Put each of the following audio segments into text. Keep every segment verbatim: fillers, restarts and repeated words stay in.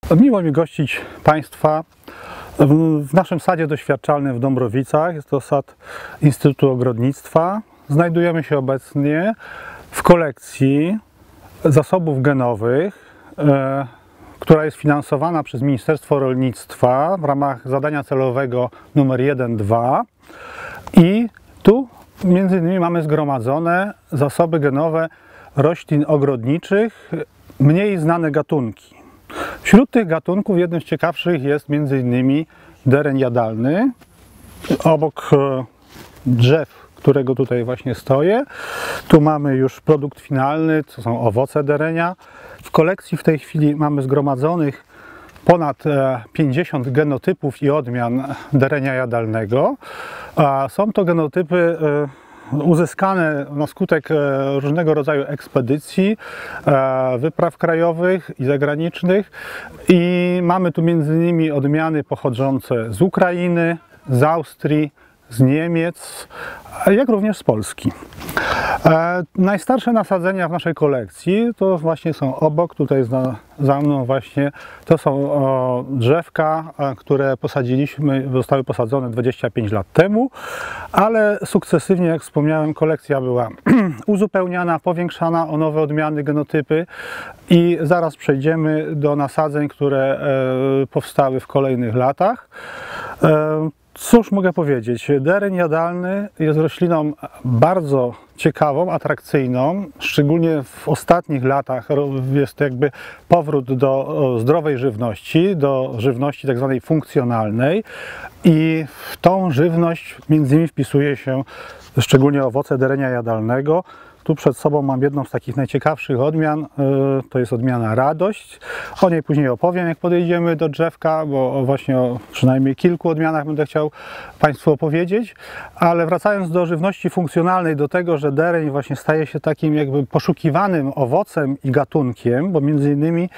Miło mi gościć Państwa w naszym sadzie doświadczalnym w Dąbrowicach. Jest to sad Instytutu Ogrodnictwa. Znajdujemy się obecnie w kolekcji zasobów genowych, e, która jest finansowana przez Ministerstwo Rolnictwa w ramach zadania celowego numer jeden dwa. I tu między innymi mamy zgromadzone zasoby genowe roślin ogrodniczych, mniej znane gatunki. Wśród tych gatunków jednym z ciekawszych jest między innymi dereń jadalny. Obok drzew, którego tutaj właśnie stoję, tu mamy już produkt finalny, to są owoce derenia. W kolekcji w tej chwili mamy zgromadzonych ponad pięćdziesiąt genotypów i odmian derenia jadalnego. Są to genotypy uzyskane na skutek różnego rodzaju ekspedycji, wypraw krajowych i zagranicznych, i mamy tu między innymi odmiany pochodzące z Ukrainy, z Austrii, z Niemiec, jak również z Polski. E, najstarsze nasadzenia w naszej kolekcji to właśnie są obok, tutaj za, za mną właśnie, to są o, drzewka, a, które posadziliśmy, zostały posadzone dwadzieścia pięć lat temu, ale sukcesywnie, jak wspomniałem, kolekcja była uzupełniana, powiększana o nowe odmiany, genotypy, i zaraz przejdziemy do nasadzeń, które e, powstały w kolejnych latach. E, Cóż mogę powiedzieć? Dereń jadalny jest rośliną bardzo ciekawą, atrakcyjną. Szczególnie w ostatnich latach jest to jakby powrót do zdrowej żywności, do żywności tak zwanej funkcjonalnej, i w tą żywność między innymi wpisuje się szczególnie owoce derenia jadalnego. Tu przed sobą mam jedną z takich najciekawszych odmian, to jest odmiana Radość. O niej później opowiem, jak podejdziemy do drzewka, bo właśnie o przynajmniej kilku odmianach będę chciał Państwu opowiedzieć. Ale wracając do żywności funkcjonalnej, do tego, że dereń właśnie staje się takim jakby poszukiwanym owocem i gatunkiem, bo między innymi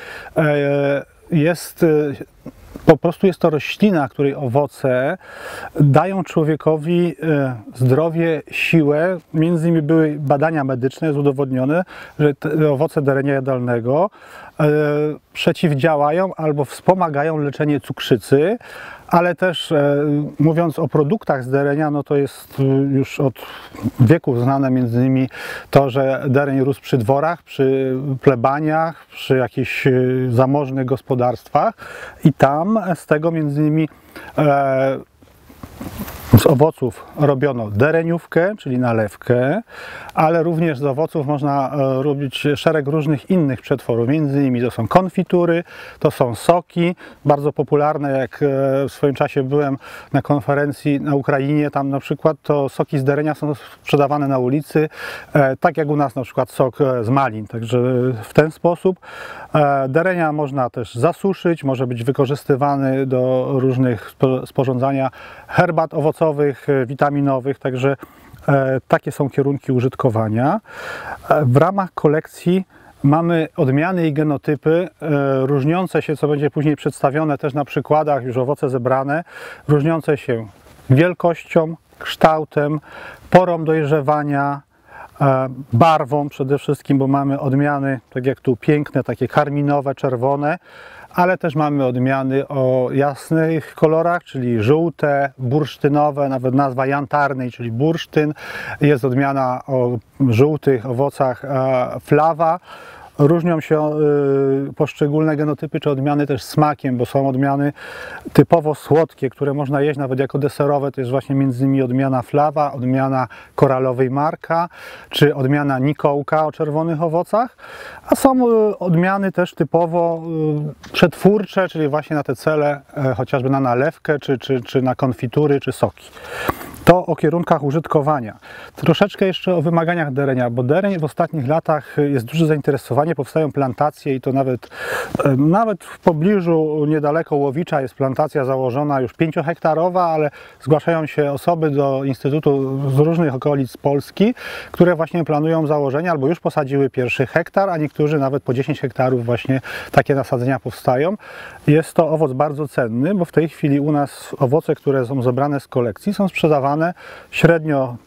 jest... Po prostu jest to roślina, której owoce dają człowiekowi zdrowie, siłę. Między innymi były badania medyczne, jest udowodnione, że te owoce derenia jadalnego przeciwdziałają albo wspomagają leczenie cukrzycy, ale też mówiąc o produktach z derenia, no to jest już od wieków znane między innymi to, że dereń rósł przy dworach, przy plebaniach, przy jakichś zamożnych gospodarstwach, i tam z tego między innymi e, z owoców robiono dereniówkę, czyli nalewkę, ale również z owoców można robić szereg różnych innych przetworów. Między innymi to są konfitury, to są soki, bardzo popularne. Jak w swoim czasie byłem na konferencji na Ukrainie, tam na przykład to soki z derenia są sprzedawane na ulicy, tak jak u nas na przykład sok z malin. Także w ten sposób derenia można też zasuszyć, może być wykorzystywany do różnych sporządzania herbat owocowych, witaminowych, także e, takie są kierunki użytkowania. E, w ramach kolekcji mamy odmiany i genotypy e, różniące się, co będzie później przedstawione też na przykładach, już owoce zebrane, różniące się wielkością, kształtem, porą dojrzewania, e, barwą przede wszystkim, bo mamy odmiany, tak jak tu piękne, takie karminowe, czerwone, ale też mamy odmiany o jasnych kolorach, czyli żółte, bursztynowe, nawet nazwa jantarnej, czyli bursztyn. Jest odmiana o żółtych owocach flawa. Różnią się poszczególne genotypy czy odmiany też smakiem, bo są odmiany typowo słodkie, które można jeść nawet jako deserowe. To jest właśnie między innymi odmiana flawa, odmiana koralowej marka, czy odmiana nikołka o czerwonych owocach. A są odmiany też typowo przetwórcze, czyli właśnie na te cele, chociażby na nalewkę, czy, czy, czy na konfitury, czy soki. To o kierunkach użytkowania. Troszeczkę jeszcze o wymaganiach derenia, bo dereń w ostatnich latach jest duże zainteresowanie, powstają plantacje, i to nawet, nawet w pobliżu, niedaleko Łowicza, jest plantacja założona już pięciohektarowa, ale zgłaszają się osoby do Instytutu z różnych okolic Polski, które właśnie planują założenie albo już posadziły pierwszy hektar, a niektórzy nawet po dziesięć hektarów właśnie takie nasadzenia powstają. Jest to owoc bardzo cenny, bo w tej chwili u nas owoce, które są zebrane z kolekcji, są sprzedawane średnio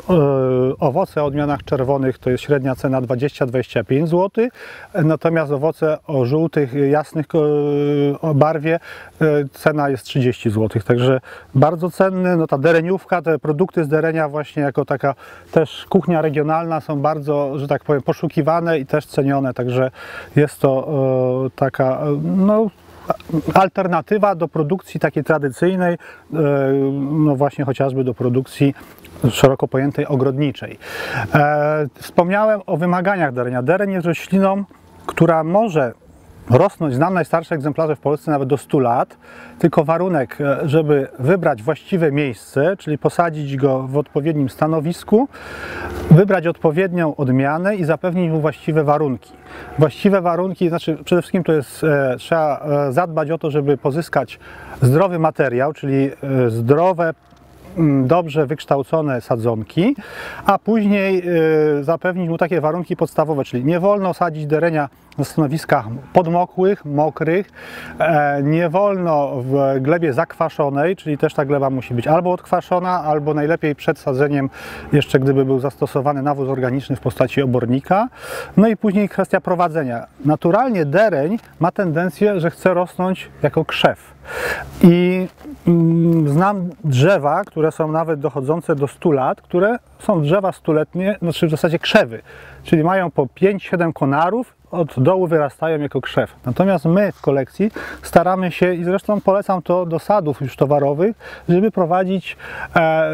owoce o odmianach czerwonych to jest średnia cena dwadzieścia do dwudziestu pięciu złotych, natomiast owoce o żółtych, jasnych o barwie cena jest trzydzieści złotych, także bardzo cenny. No ta dereniówka, te produkty z derenia właśnie jako taka też kuchnia regionalna są bardzo, że tak powiem, poszukiwane i też cenione, także jest to taka no, alternatywa do produkcji takiej tradycyjnej, no właśnie chociażby do produkcji szeroko pojętej ogrodniczej. Wspomniałem o wymaganiach derenia. Dereń jest rośliną, która może rosnąć, znam najstarsze egzemplarze w Polsce nawet do stu lat, tylko warunek, żeby wybrać właściwe miejsce, czyli posadzić go w odpowiednim stanowisku, wybrać odpowiednią odmianę i zapewnić mu właściwe warunki. Właściwe warunki, znaczy przede wszystkim to jest, e, trzeba zadbać o to, żeby pozyskać zdrowy materiał, czyli e, zdrowe, dobrze wykształcone sadzonki, a później y, zapewnić mu takie warunki podstawowe, czyli nie wolno sadzić derenia na stanowiskach podmokłych, mokrych, e, nie wolno w glebie zakwaszonej, czyli też ta gleba musi być albo odkwaszona, albo najlepiej przed sadzeniem, jeszcze gdyby był zastosowany nawóz organiczny w postaci obornika. No i później kwestia prowadzenia. Naturalnie dereń ma tendencję, że chce rosnąć jako krzew. I mm, znam drzewa, które są nawet dochodzące do stu lat, które są drzewa stuletnie, znaczy w zasadzie krzewy, czyli mają po pięć siedem konarów, od dołu wyrastają jako krzew. Natomiast my w kolekcji staramy się, i zresztą polecam to do sadów już towarowych, żeby prowadzić e, e,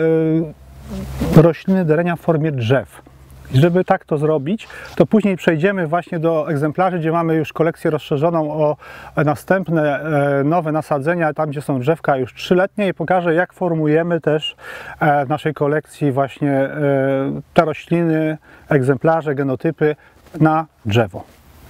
rośliny derenia w formie drzew. I żeby tak to zrobić, to później przejdziemy właśnie do egzemplarzy, gdzie mamy już kolekcję rozszerzoną o następne e, nowe nasadzenia, tam gdzie są drzewka już trzyletnie, i pokażę, jak formujemy też e, w naszej kolekcji właśnie e, te rośliny, egzemplarze, genotypy na drzewo.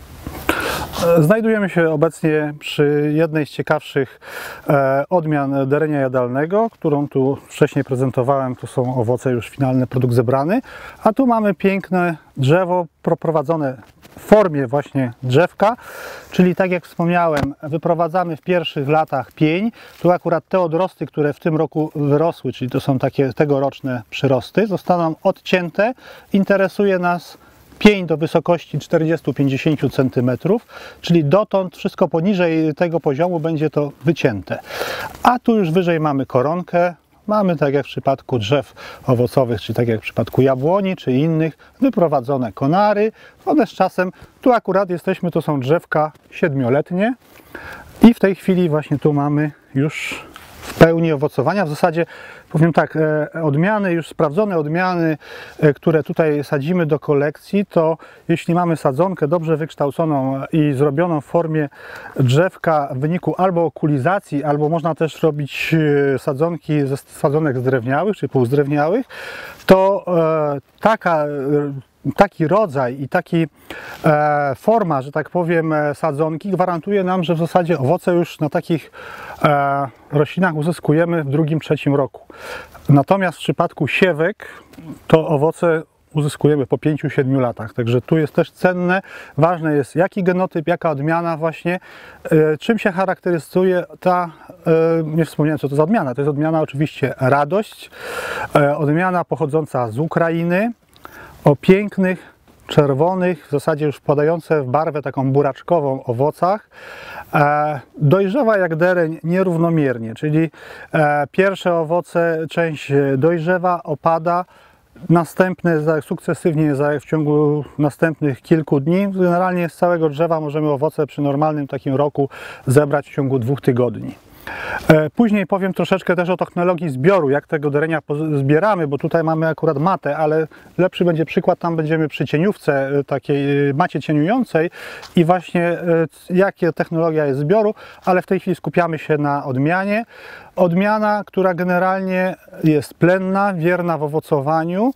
Znajdujemy się obecnie przy jednej z ciekawszych e, odmian derenia jadalnego, którą tu wcześniej prezentowałem. To są owoce już finalne, produkt zebrany. A tu mamy piękne drzewo prowadzone w formie właśnie drzewka, czyli tak jak wspomniałem, wyprowadzamy w pierwszych latach pień. Tu akurat te odrosty, które w tym roku wyrosły, czyli to są takie tegoroczne przyrosty, zostaną odcięte. Interesuje nas pień do wysokości czterdziestu do pięćdziesięciu centymetrów, czyli dotąd wszystko poniżej tego poziomu będzie to wycięte. A tu już wyżej mamy koronkę, mamy tak jak w przypadku drzew owocowych, czy tak jak w przypadku jabłoni, czy innych, wyprowadzone konary. One z czasem, tu akurat jesteśmy, to są drzewka siedmioletnie i w tej chwili właśnie tu mamy już w pełni owocowania. W zasadzie powiem tak, odmiany, już sprawdzone odmiany, które tutaj sadzimy do kolekcji, to jeśli mamy sadzonkę dobrze wykształconą i zrobioną w formie drzewka w wyniku albo okulizacji, albo można też robić sadzonki ze sadzonek zdrewniałych, czy półzdrewniałych, to taka taki rodzaj i taki e, forma, że tak powiem, sadzonki gwarantuje nam, że w zasadzie owoce już na takich e, roślinach uzyskujemy w drugim, trzecim roku. Natomiast w przypadku siewek to owoce uzyskujemy po pięciu siedmiu latach. Także tu jest też cenne. Ważne jest, jaki genotyp, jaka odmiana właśnie, e, czym się charakteryzuje ta, e, nie wspomniałem, co to za odmiana. To jest odmiana oczywiście Radość, e, odmiana pochodząca z Ukrainy, o pięknych, czerwonych, w zasadzie już wpadające w barwę taką buraczkową owocach. E, dojrzewa jak dereń nierównomiernie, czyli e, pierwsze owoce, część dojrzewa, opada, następne sukcesywnie w ciągu następnych kilku dni. Generalnie z całego drzewa możemy owoce przy normalnym takim roku zebrać w ciągu dwóch tygodni. Później powiem troszeczkę też o technologii zbioru, jak tego derenia zbieramy, bo tutaj mamy akurat matę, ale lepszy będzie przykład, tam będziemy przy cieniówce, takiej macie cieniującej i właśnie jaka technologia jest zbioru, ale w tej chwili skupiamy się na odmianie. Odmiana, która generalnie jest plenna, wierna w owocowaniu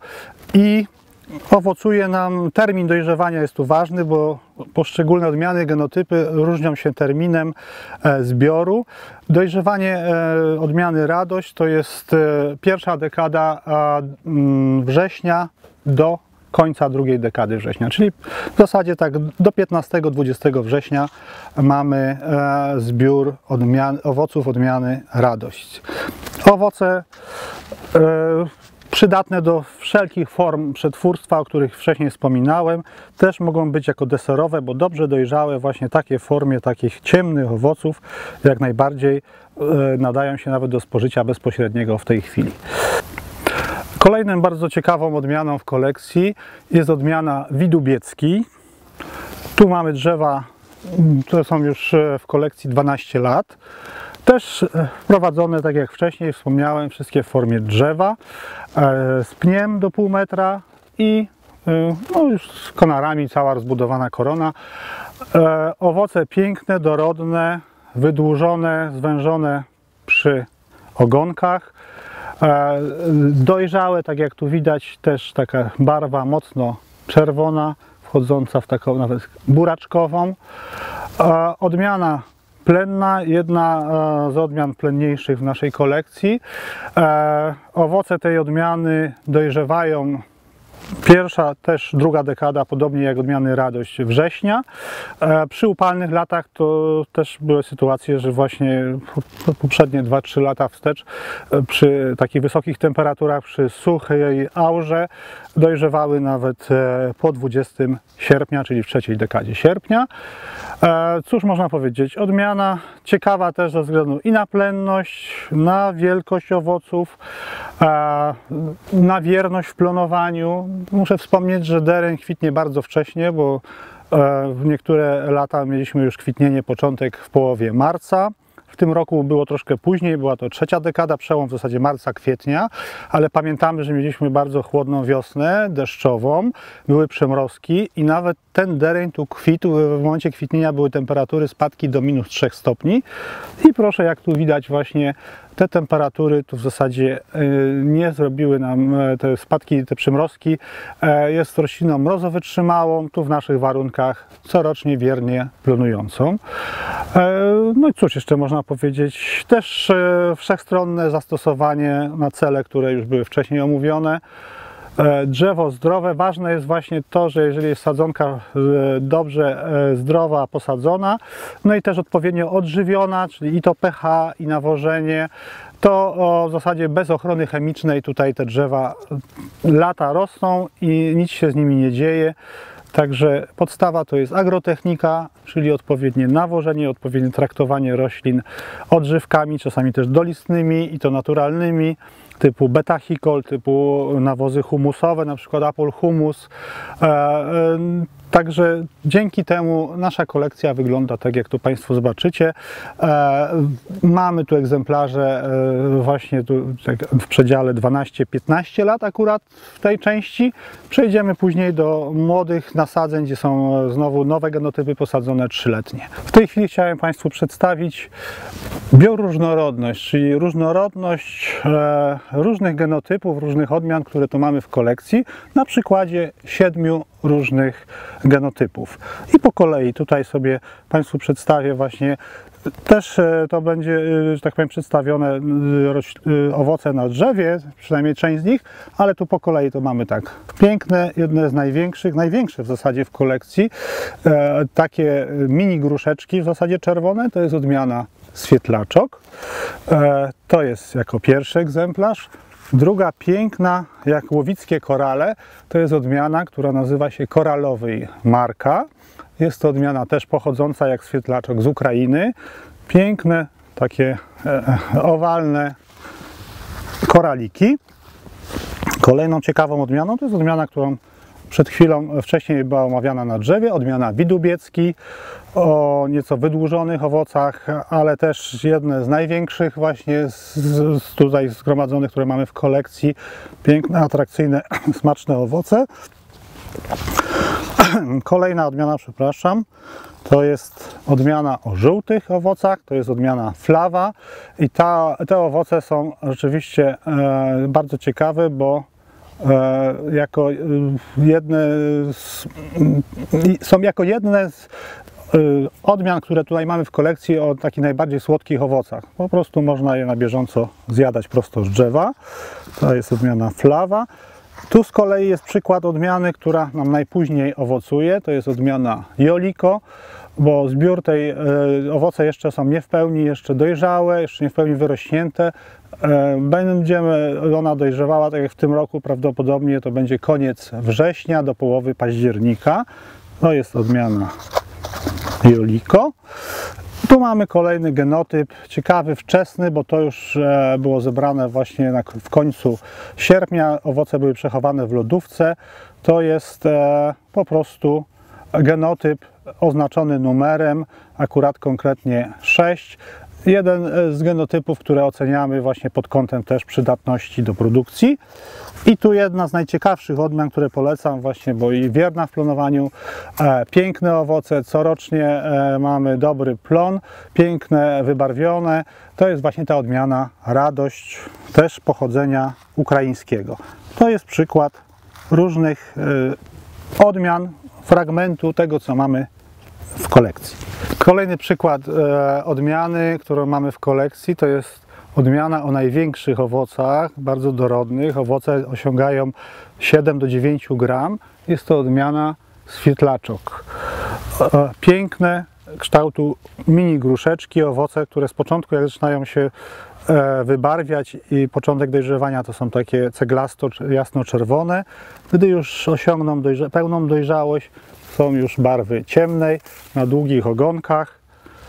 i owocuje nam, termin dojrzewania jest tu ważny, bo poszczególne odmiany, genotypy różnią się terminem zbioru. Dojrzewanie odmiany Radość to jest pierwsza dekada września do końca drugiej dekady września, czyli w zasadzie tak do piętnastego do dwudziestego września mamy zbiór odmian, owoców odmiany Radość. Owoce przydatne do wszelkich form przetwórstwa, o których wcześniej wspominałem. Też mogą być jako deserowe, bo dobrze dojrzałe właśnie takie w formie takich ciemnych owoców jak najbardziej nadają się nawet do spożycia bezpośredniego w tej chwili. Kolejną bardzo ciekawą odmianą w kolekcji jest odmiana Widubiecki. Tu mamy drzewa, które są już w kolekcji dwanaście lat. Też wprowadzone, tak jak wcześniej wspomniałem, wszystkie w formie drzewa, z pniem do pół metra i no już z konarami, cała rozbudowana korona. Owoce piękne, dorodne, wydłużone, zwężone przy ogonkach. Dojrzałe, tak jak tu widać, też taka barwa mocno czerwona, wchodząca w taką nawet buraczkową. Odmiana plenna, jedna z odmian plenniejszych w naszej kolekcji. Owoce tej odmiany dojrzewają pierwsza, też druga dekada, podobnie jak odmiany Radość, września. Przy upalnych latach to też były sytuacje, że właśnie poprzednie dwa trzy lata wstecz, przy takich wysokich temperaturach, przy suchej aurze dojrzewały nawet po dwudziestego sierpnia, czyli w trzeciej dekadzie sierpnia. Cóż można powiedzieć, odmiana ciekawa też ze względu i na plenność, na wielkość owoców, na wierność w plonowaniu. Muszę wspomnieć, że dereń kwitnie bardzo wcześnie, bo w niektóre lata mieliśmy już kwitnienie początek w połowie marca. W tym roku było troszkę później, była to trzecia dekada, przełom w zasadzie marca, kwietnia, ale pamiętamy, że mieliśmy bardzo chłodną wiosnę, deszczową, były przymrozki i nawet ten dereń tu kwitł, w momencie kwitnienia były temperatury spadki do minus trzech stopni i proszę, jak tu widać właśnie, te temperatury tu w zasadzie nie zrobiły nam te spadki, te przymrozki. Jest rośliną mrozowytrzymałą, tu w naszych warunkach corocznie wiernie plonującą. No i cóż jeszcze można powiedzieć, też wszechstronne zastosowanie na cele, które już były wcześniej omówione. Drzewo zdrowe, ważne jest właśnie to, że jeżeli jest sadzonka dobrze zdrowa, posadzona, no i też odpowiednio odżywiona, czyli i to pH, i nawożenie, to w zasadzie bez ochrony chemicznej tutaj te drzewa lata rosną i nic się z nimi nie dzieje. Także podstawa to jest agrotechnika, czyli odpowiednie nawożenie, odpowiednie traktowanie roślin odżywkami, czasami też dolistnymi i to naturalnymi, typu betahikol, typu nawozy humusowe, na przykład Apol Humus. Także dzięki temu nasza kolekcja wygląda tak, jak tu Państwo zobaczycie. Mamy tu egzemplarze właśnie tu, tak w przedziale dwanaście piętnaście lat akurat w tej części. Przejdziemy później do młodych nasadzeń, gdzie są znowu nowe genotypy posadzone trzyletnie. W tej chwili chciałem Państwu przedstawić bioróżnorodność, czyli różnorodność różnych genotypów, różnych odmian, które tu mamy w kolekcji, na przykładzie siedmiu różnych genotypów. I po kolei tutaj sobie Państwu przedstawię właśnie, też to będzie, że tak powiem, przedstawione owoce na drzewie, przynajmniej część z nich, ale tu po kolei to mamy tak piękne, jedne z największych, największe w zasadzie w kolekcji, takie mini gruszeczki w zasadzie czerwone, to jest odmiana Świetlaczok. To jest jako pierwszy egzemplarz. Druga piękna, jak łowickie korale, to jest odmiana, która nazywa się koralowej Marka. Jest to odmiana też pochodząca jak Świetlaczok z Ukrainy. Piękne, takie e, owalne koraliki. Kolejną ciekawą odmianą to jest odmiana, którą przed chwilą wcześniej była omawiana na drzewie, odmiana Widubiecki o nieco wydłużonych owocach, ale też jedne z największych właśnie z, z tutaj zgromadzonych, które mamy w kolekcji. Piękne, atrakcyjne, smaczne owoce. Kolejna odmiana, przepraszam, to jest odmiana o żółtych owocach, to jest odmiana Flawa i ta, te owoce są rzeczywiście e, bardzo ciekawe, bo jako jedne z, są jako jedne z odmian, które tutaj mamy w kolekcji o takich najbardziej słodkich owocach. Po prostu można je na bieżąco zjadać prosto z drzewa. To jest odmiana Flawa. Tu z kolei jest przykład odmiany, która nam najpóźniej owocuje. To jest odmiana Joliko, bo zbiór tej, owoce jeszcze są nie w pełni jeszcze dojrzałe, jeszcze nie w pełni wyrośnięte. Będziemy, ona dojrzewała, tak jak w tym roku, prawdopodobnie to będzie koniec września do połowy października. To jest odmiana Joliko. Tu mamy kolejny genotyp, ciekawy, wczesny, bo to już było zebrane właśnie na, w końcu sierpnia. Owoce były przechowane w lodówce. To jest po prostu genotyp oznaczony numerem, akurat konkretnie sześć. Jeden z genotypów, które oceniamy właśnie pod kątem też przydatności do produkcji. I tu jedna z najciekawszych odmian, które polecam właśnie, bo i wierna w plonowaniu, e, piękne owoce, corocznie e, mamy dobry plon, piękne, wybarwione. To jest właśnie ta odmiana Radość, też pochodzenia ukraińskiego. To jest przykład różnych e, odmian, fragmentu tego, co mamy w kolekcji. Kolejny przykład e, odmiany, którą mamy w kolekcji, to jest odmiana o największych owocach, bardzo dorodnych. Owoce osiągają siedem do dziewięciu gram. Jest to odmiana Świetlaczok. E, piękne, kształtu mini gruszeczki, owoce, które z początku, jak zaczynają się e, wybarwiać i początek dojrzewania, to są takie ceglasto, jasno-czerwone. Gdy już osiągną dojrze pełną dojrzałość, są już barwy ciemnej, na długich ogonkach.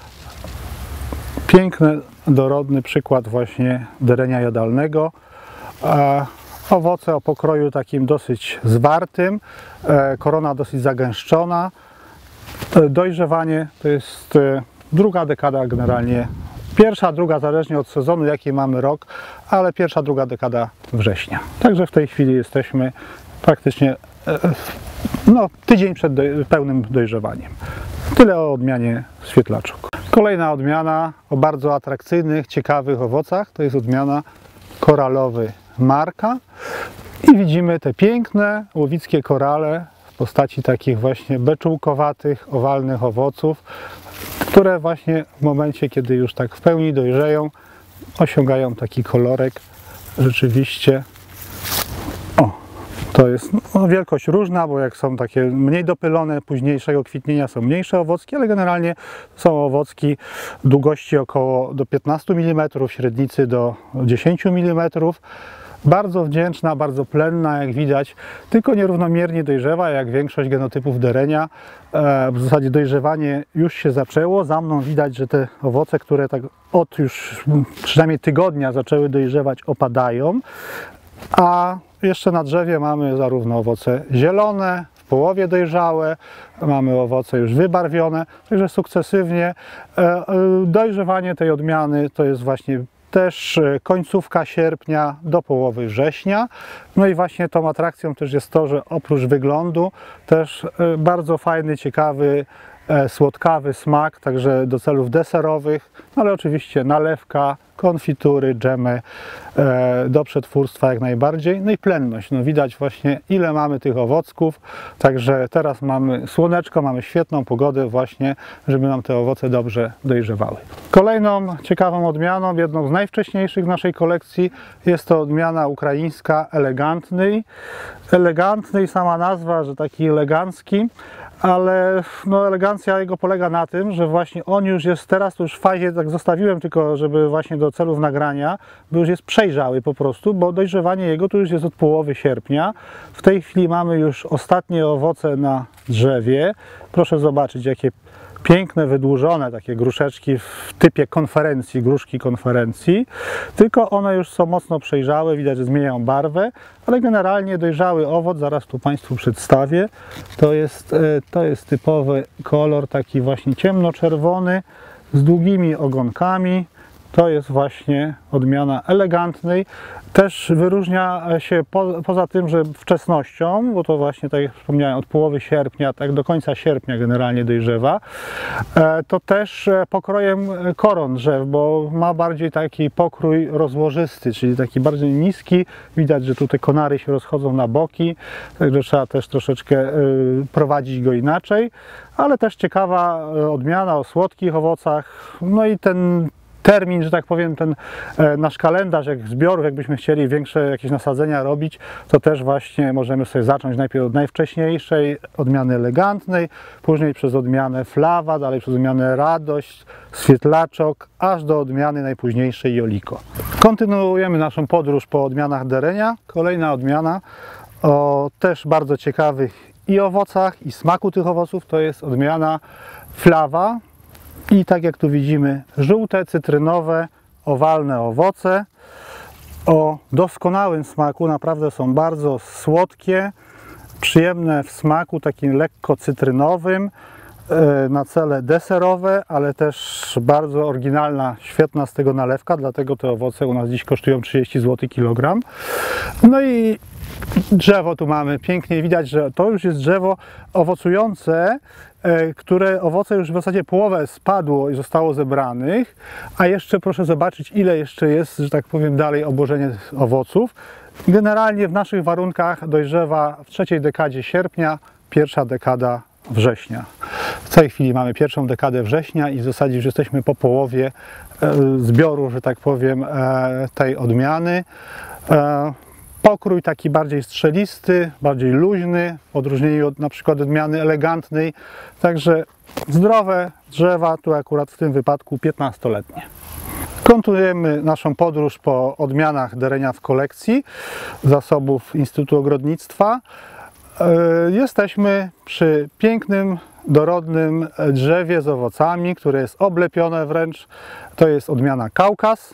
Piękny, dorodny przykład właśnie derenia jadalnego. E, owoce o pokroju takim dosyć zwartym, e, korona dosyć zagęszczona. E, dojrzewanie to jest e, druga dekada generalnie. Pierwsza, druga, zależnie od sezonu, jaki mamy rok, ale pierwsza, druga dekada września. Także w tej chwili jesteśmy praktycznie e, no, tydzień przed doj pełnym dojrzewaniem. Tyle o odmianie Świetlaczok. Kolejna odmiana o bardzo atrakcyjnych, ciekawych owocach to jest odmiana koralowy Marka. I widzimy te piękne łowickie korale w postaci takich właśnie beczułkowatych, owalnych owoców, które właśnie w momencie, kiedy już tak w pełni dojrzeją, osiągają taki kolorek rzeczywiście. O, to jest no, wielkość różna, bo jak są takie mniej dopylone, późniejszego kwitnienia są mniejsze owocki, ale generalnie są owocki długości około do piętnastu milimetrów, średnicy do dziesięciu milimetrów. Bardzo wdzięczna, bardzo plenna, jak widać, tylko nierównomiernie dojrzewa, jak większość genotypów derenia. W zasadzie dojrzewanie już się zaczęło. Za mną widać, że te owoce, które tak od już przynajmniej tygodnia zaczęły dojrzewać, opadają. A jeszcze na drzewie mamy zarówno owoce zielone, w połowie dojrzałe, mamy owoce już wybarwione, także sukcesywnie dojrzewanie tej odmiany to jest właśnie też końcówka sierpnia do połowy września. No i właśnie tą atrakcją też jest to, że oprócz wyglądu też bardzo fajny, ciekawy, słodkawy smak, także do celów deserowych, ale oczywiście nalewka, konfitury, dżemy do przetwórstwa jak najbardziej. No i plenność, no widać właśnie ile mamy tych owocków, także teraz mamy słoneczko, mamy świetną pogodę właśnie, żeby nam te owoce dobrze dojrzewały. Kolejną ciekawą odmianą, jedną z najwcześniejszych w naszej kolekcji jest to odmiana ukraińska Elegantny. Elegantny, sama nazwa, że taki elegancki, ale no, elegancja jego polega na tym, że właśnie on już jest teraz, to już w fazie, tak zostawiłem tylko, żeby właśnie do celów nagrania, bo już jest przejrzały po prostu, bo dojrzewanie jego to już jest od połowy sierpnia. W tej chwili mamy już ostatnie owoce na drzewie. Proszę zobaczyć, jakie piękne, wydłużone takie gruszeczki w typie konferencji, gruszki konferencji, tylko one już są mocno przejrzałe, widać, że zmieniają barwę, ale generalnie dojrzały owoc, zaraz tu Państwu przedstawię, to jest, to jest typowy kolor taki właśnie ciemnoczerwony z długimi ogonkami. To jest właśnie odmiana Elegantnej. Też wyróżnia się po, poza tym, że wczesnością, bo to właśnie, tak jak wspomniałem, od połowy sierpnia, tak do końca sierpnia generalnie dojrzewa, to też pokrojem koron drzew, bo ma bardziej taki pokrój rozłożysty, czyli taki bardziej niski. Widać, że tutaj konary się rozchodzą na boki, także trzeba też troszeczkę prowadzić go inaczej, ale też ciekawa odmiana o słodkich owocach. No i ten termin, że tak powiem, ten nasz kalendarz jak zbiorów, jakbyśmy chcieli większe jakieś nasadzenia robić, to też właśnie możemy sobie zacząć najpierw od najwcześniejszej odmiany elegantnej, później przez odmianę Flawa, dalej przez odmianę Radość, Świetlaczok, aż do odmiany najpóźniejszej Joliko. Kontynuujemy naszą podróż po odmianach derenia. Kolejna odmiana o też bardzo ciekawych i owocach, i smaku tych owoców to jest odmiana Flawa. I tak jak tu widzimy, żółte, cytrynowe, owalne owoce o doskonałym smaku, naprawdę są bardzo słodkie, przyjemne w smaku, takim lekko cytrynowym, na cele deserowe, ale też bardzo oryginalna, świetna z tego nalewka, dlatego te owoce u nas dziś kosztują trzydzieści złotych kilogram. No i drzewo tu mamy, pięknie widać, że to już jest drzewo owocujące, które owoce już w zasadzie połowę spadło i zostało zebranych, a jeszcze proszę zobaczyć, ile jeszcze jest, że tak powiem, dalej obłożenie owoców. Generalnie w naszych warunkach dojrzewa w trzeciej dekadzie sierpnia, pierwsza dekada września. W tej chwili mamy pierwszą dekadę września i w zasadzie już jesteśmy po połowie zbioru, że tak powiem, tej odmiany. Pokrój taki bardziej strzelisty, bardziej luźny, w odróżnieniu od na przykład odmiany elegantnej. Także zdrowe drzewa, tu akurat w tym wypadku piętnastoletnie. Kontynuujemy naszą podróż po odmianach derenia w kolekcji zasobów Instytutu Ogrodnictwa. Jesteśmy przy pięknym, dorodnym drzewie z owocami, które jest oblepione wręcz. To jest odmiana Kaukaz.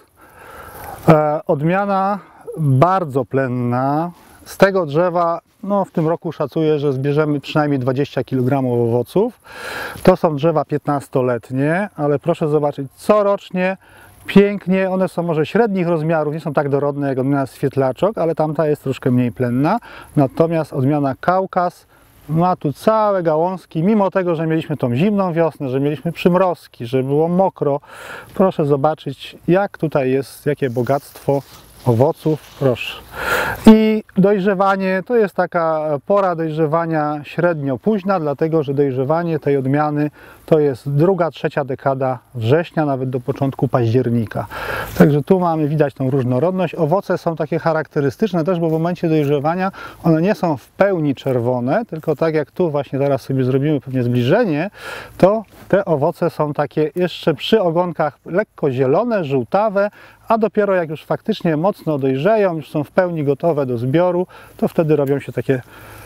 Odmiana bardzo plenna. Z tego drzewa no, w tym roku szacuję, że zbierzemy przynajmniej dwadzieścia kilogramów owoców. To są drzewa piętnastoletnie, ale proszę zobaczyć, corocznie pięknie, one są może średnich rozmiarów, nie są tak dorodne jak odmiana Świetlaczok, ale tamta jest troszkę mniej plenna. Natomiast odmiana Kaukaz ma tu całe gałązki, mimo tego, że mieliśmy tą zimną wiosnę, że mieliśmy przymrozki, że było mokro. Proszę zobaczyć, jak tutaj jest, jakie bogactwo owoców, proszę. I dojrzewanie to jest taka pora dojrzewania średnio późna, dlatego że dojrzewanie tej odmiany to jest druga, trzecia dekada września, nawet do początku października. Także tu mamy, widać tą różnorodność. Owoce są takie charakterystyczne też, bo w momencie dojrzewania one nie są w pełni czerwone, tylko tak jak tu właśnie teraz sobie zrobimy pewnie zbliżenie, to te owoce są takie jeszcze przy ogonkach lekko zielone, żółtawe, a dopiero jak już faktycznie mocno dojrzeją, już są w pełni gotowe do zbioru, to wtedy robią się takie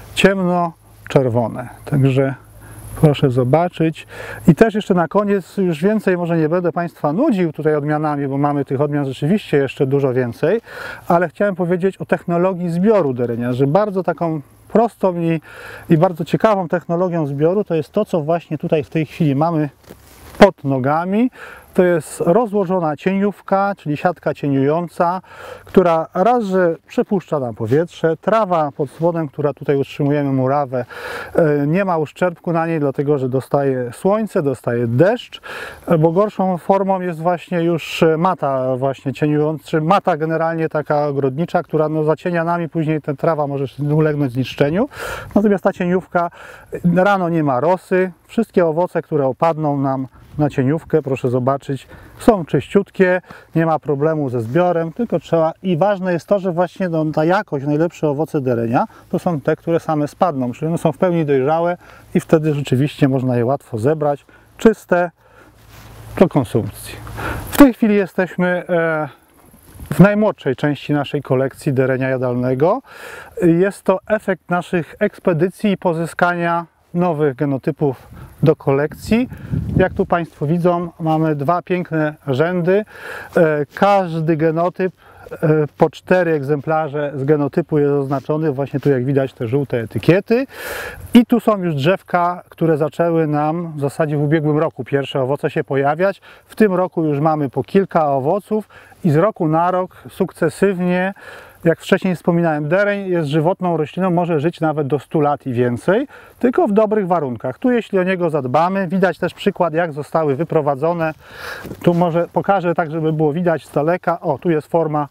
ciemno-czerwone. Także proszę zobaczyć. I też jeszcze na koniec, już więcej może nie będę Państwa nudził tutaj odmianami, bo mamy tych odmian rzeczywiście jeszcze dużo więcej, ale chciałem powiedzieć o technologii zbioru derenia, że bardzo taką prostą i, i bardzo ciekawą technologią zbioru to jest to, co właśnie tutaj w tej chwili mamy pod nogami. To jest rozłożona cieniówka, czyli siatka cieniująca, która raz, że przepuszcza nam powietrze, trawa pod spodem, która tutaj utrzymujemy murawę, nie ma uszczerbku na niej, dlatego że dostaje słońce, dostaje deszcz, bo gorszą formą jest właśnie już mata właśnie cieniująca, czy mata generalnie taka ogrodnicza, która no zacienia nami, później ta trawa może ulegnąć zniszczeniu. Natomiast ta cieniówka, rano nie ma rosy, wszystkie owoce, które opadną nam na cieniówkę, proszę zobaczyć, są czyściutkie, nie ma problemu ze zbiorem, tylko trzeba, i ważne jest to, że właśnie no, ta jakość, najlepsze owoce derenia to są te, które same spadną, czyli one są w pełni dojrzałe i wtedy rzeczywiście można je łatwo zebrać, czyste do konsumpcji. W tej chwili jesteśmy e, w najmłodszej części naszej kolekcji derenia jadalnego. Jest to efekt naszych ekspedycji i pozyskania nowych genotypów do kolekcji. Jak tu Państwo widzą, mamy dwa piękne rzędy. Każdy genotyp, po cztery egzemplarze z genotypu jest oznaczony, właśnie tu jak widać te żółte etykiety. I tu są już drzewka, które zaczęły nam w zasadzie w ubiegłym roku pierwsze owoce się pojawiać. W tym roku już mamy po kilka owoców i z roku na rok sukcesywnie, jak wcześniej wspominałem, dereń jest żywotną rośliną, może żyć nawet do stu lat i więcej, tylko w dobrych warunkach. Tu jeśli o niego zadbamy, widać też przykład, jak zostały wyprowadzone. Tu może pokażę tak, żeby było widać z daleka. O, tu jest forma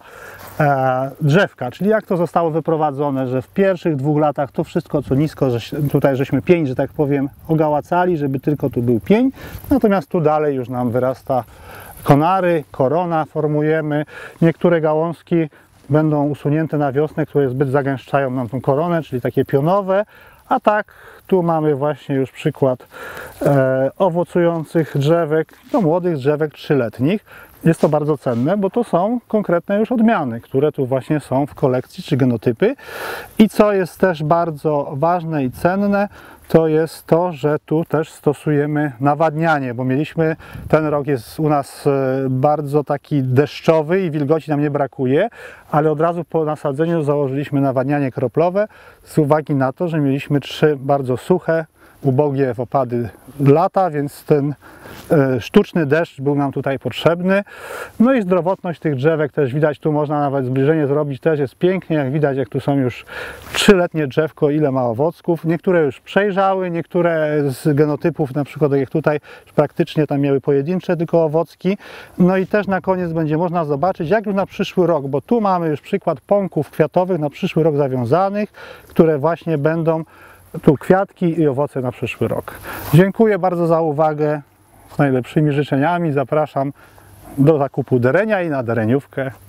e, drzewka, czyli jak to zostało wyprowadzone, że w pierwszych dwóch latach to wszystko, co nisko, że tutaj żeśmy pień, że tak powiem, ogałacali, żeby tylko tu był pień, natomiast tu dalej już nam wyrasta konary, korona formujemy. Niektóre gałązki będą usunięte na wiosnę, które zbyt zagęszczają nam tą koronę, czyli takie pionowe, a tak tu mamy właśnie już przykład e, owocujących drzewek, no młodych drzewek trzyletnich. Jest to bardzo cenne, bo to są konkretne już odmiany, które tu właśnie są w kolekcji, czy genotypy. I co jest też bardzo ważne i cenne, to jest to, że tu też stosujemy nawadnianie, bo mieliśmy, ten rok jest u nas bardzo taki deszczowy i wilgoci nam nie brakuje, ale od razu po nasadzeniu założyliśmy nawadnianie kroplowe z uwagi na to, że mieliśmy trzy bardzo suche, ubogie w opady lata, więc ten e, sztuczny deszcz był nam tutaj potrzebny. No i zdrowotność tych drzewek też widać, tu można nawet zbliżenie zrobić, też jest pięknie, jak widać, jak tu są już trzyletnie drzewko, ile ma owocków. Niektóre już przejrzały, niektóre z genotypów, na przykład tak jak tutaj, praktycznie tam miały pojedyncze tylko owocki. No i też na koniec będzie można zobaczyć, jak już na przyszły rok, bo tu mamy już przykład pąków kwiatowych na przyszły rok zawiązanych, które właśnie będą tu kwiatki i owoce na przyszły rok. Dziękuję bardzo za uwagę. Z najlepszymi życzeniami zapraszam do zakupu derenia i na dereniówkę.